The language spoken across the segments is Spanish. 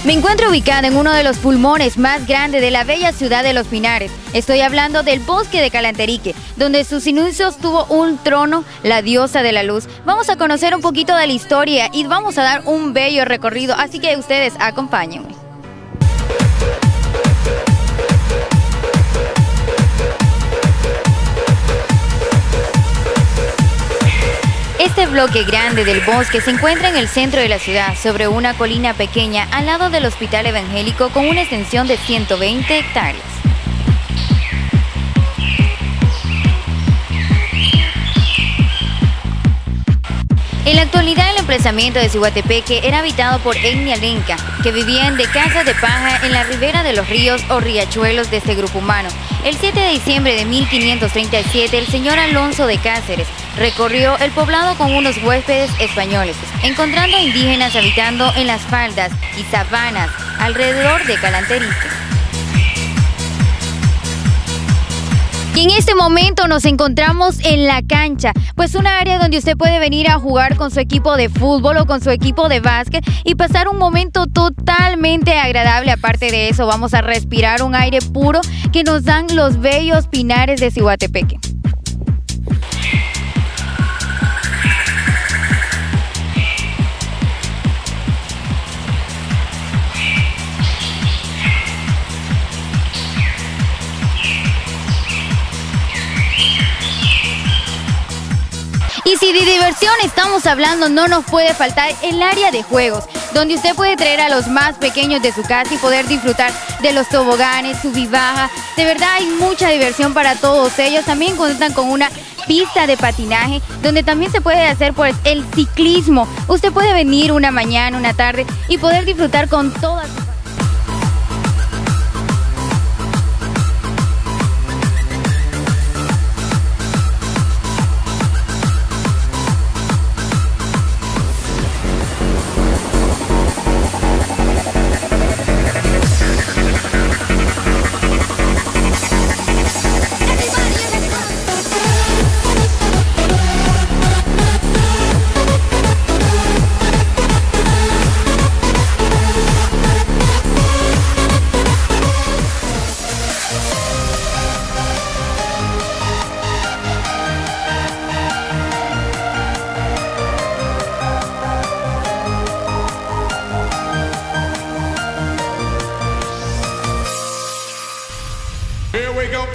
Me encuentro ubicada en uno de los pulmones más grandes de la bella ciudad de Los Pinares. Estoy hablando del bosque de Calanterique, donde sus inicios tuvo un trono, la diosa de la luz. Vamos a conocer un poquito de la historia y vamos a dar un bello recorrido, así que ustedes acompáñenme. Este bloque grande del bosque se encuentra en el centro de la ciudad, sobre una colina pequeña al lado del Hospital Evangélico con una extensión de 120 hectáreas. En la actualidad, el emplazamiento de Ciguatepeque era habitado por etnia lenca, que vivían de casas de paja en la ribera de los ríos o riachuelos de este grupo humano. El 7 de diciembre de 1537, el señor Alonso de Cáceres recorrió el poblado con unos huéspedes españoles, encontrando indígenas habitando en las faldas y sabanas alrededor de Calanterique. Y en este momento nos encontramos en la cancha, pues una área donde usted puede venir a jugar con su equipo de fútbol o con su equipo de básquet y pasar un momento totalmente agradable. Aparte de eso, vamos a respirar un aire puro que nos dan los bellos pinares de Ciguatepeque. Y si de diversión estamos hablando, no nos puede faltar el área de juegos, donde usted puede traer a los más pequeños de su casa y poder disfrutar de los toboganes, sub-y-baja. De verdad hay mucha diversión para todos ellos. También cuentan con una pista de patinaje, donde también se puede hacer pues el ciclismo. Usted puede venir una mañana, una tarde y poder disfrutar con todas sus... Here we go.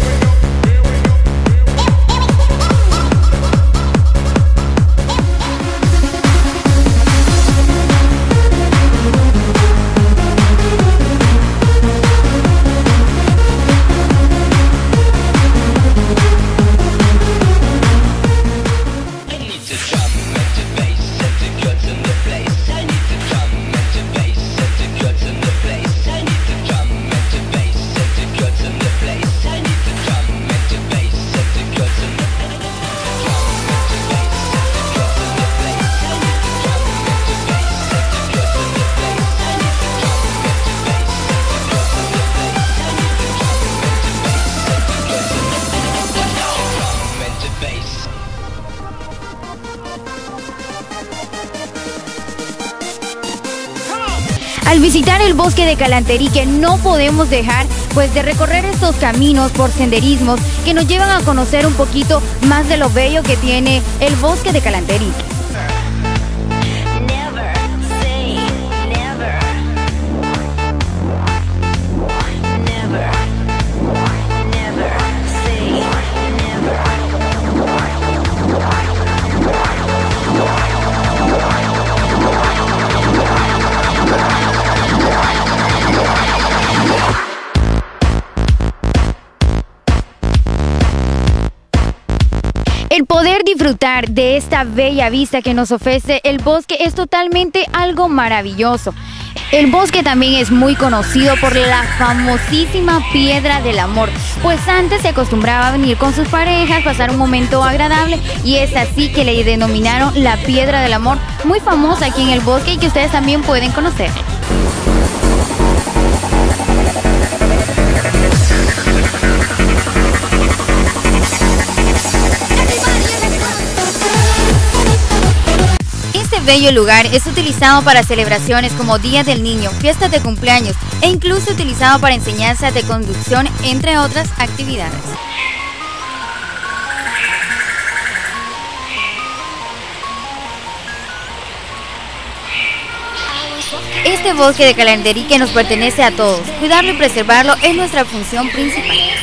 Al visitar el bosque de Calanterique no podemos dejar pues de recorrer estos caminos por senderismos que nos llevan a conocer un poquito más de lo bello que tiene el bosque de Calanterique. El poder disfrutar de esta bella vista que nos ofrece el bosque es totalmente algo maravilloso. El bosque también es muy conocido por la famosísima Piedra del Amor, pues antes se acostumbraba a venir con sus parejas, pasar un momento agradable y es así que le denominaron la Piedra del Amor, muy famosa aquí en el bosque y que ustedes también pueden conocer. bello lugar es utilizado para celebraciones como Día del Niño, fiestas de cumpleaños e incluso utilizado para enseñanza de conducción, entre otras actividades. Este bosque de Calanderique nos pertenece a todos. Cuidarlo y preservarlo es nuestra función principal.